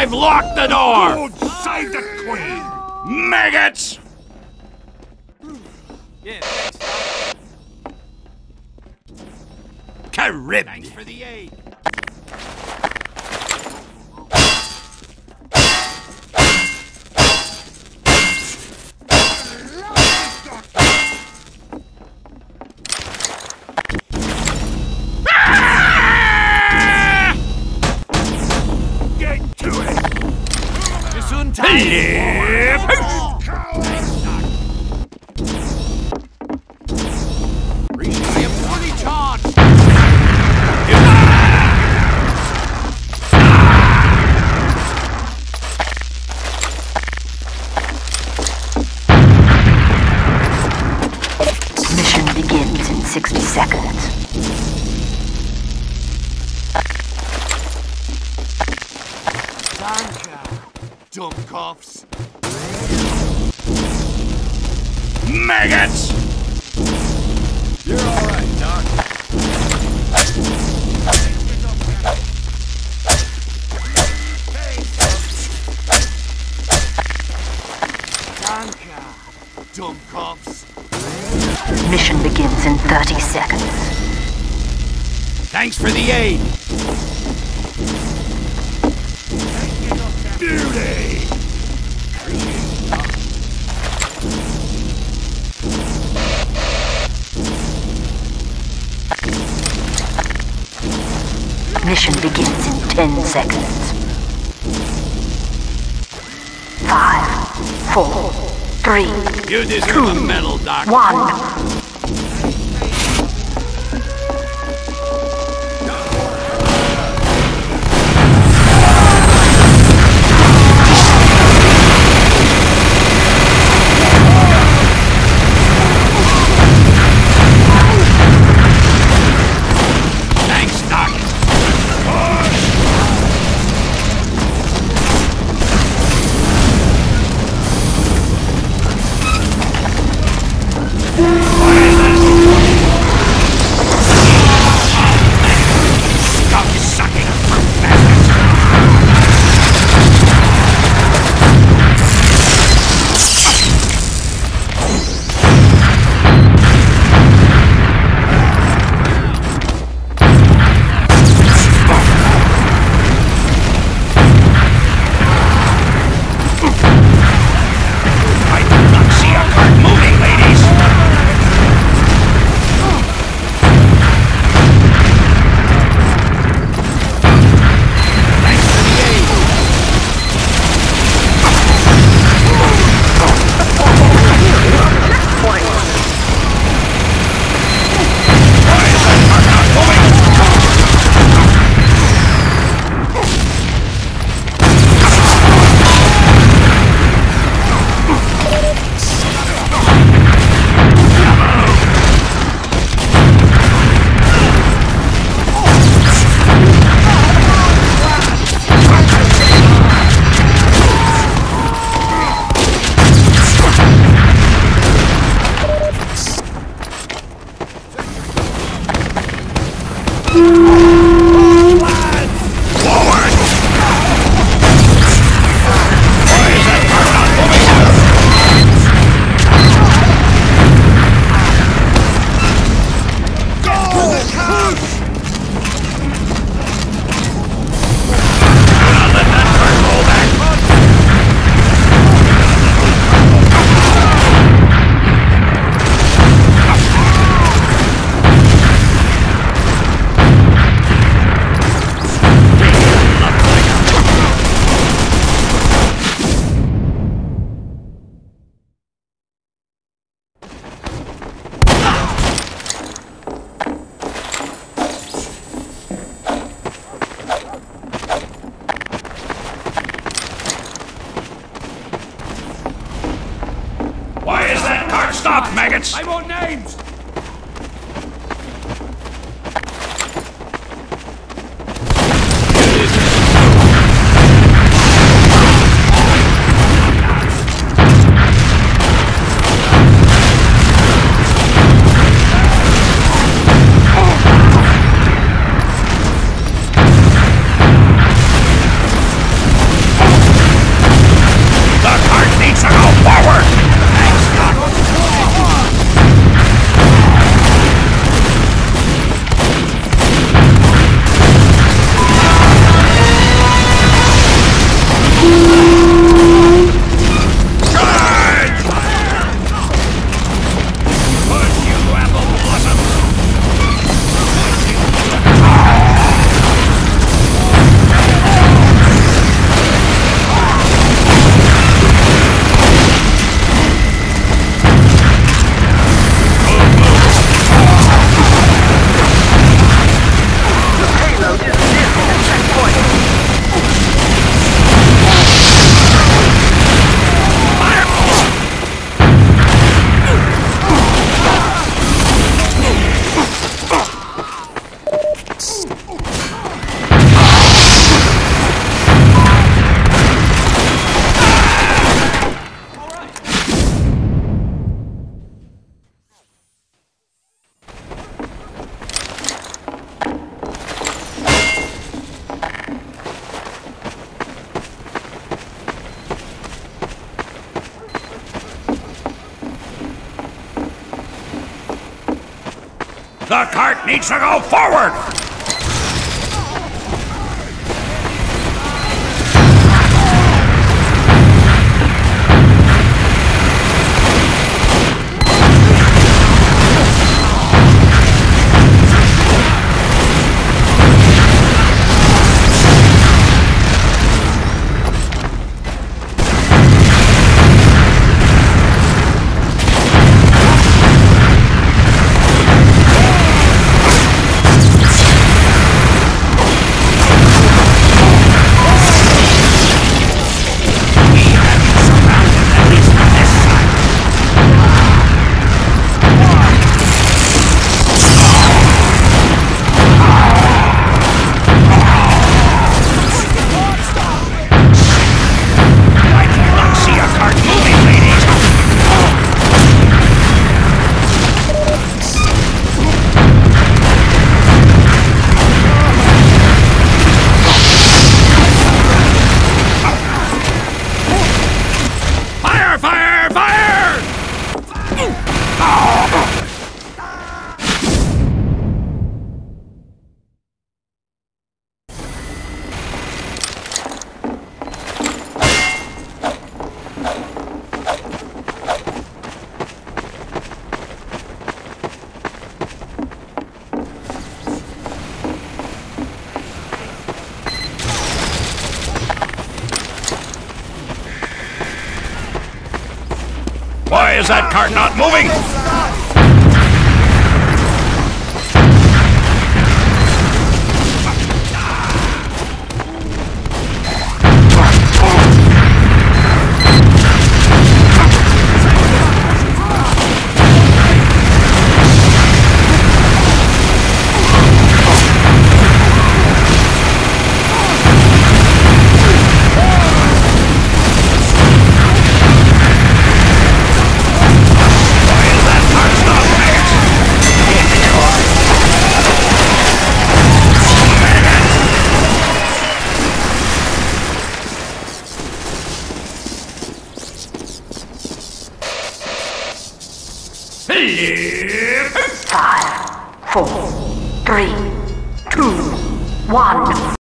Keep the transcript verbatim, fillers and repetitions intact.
I've locked the door! God save the Queen! Maggots! Yeah, thanks. Carib! Thanks for the aid. Get to it! Live! I am fully charged. Mission begins in sixty seconds. Danke, Dummkopfs. Maggots! You're all right, Doc. Danke, Dummkopfs. Mission begins in thirty seconds. Thanks for the aid! Beauty! Mission begins in ten seconds. Five, four, three, You deserve two, a medal, Doc. one. Thanks, Doc. Stop sucking fruit bastards! I do not see a cart moving, ladies! Thanks for the aid! Why is that cart not moving? Forward! Why is that cart not moving? Do not let that cart roll back! Why is that cart stopped, maggots? I want names. The cart needs to go forward! Why is that cart not moving? Five, four, three, two, one.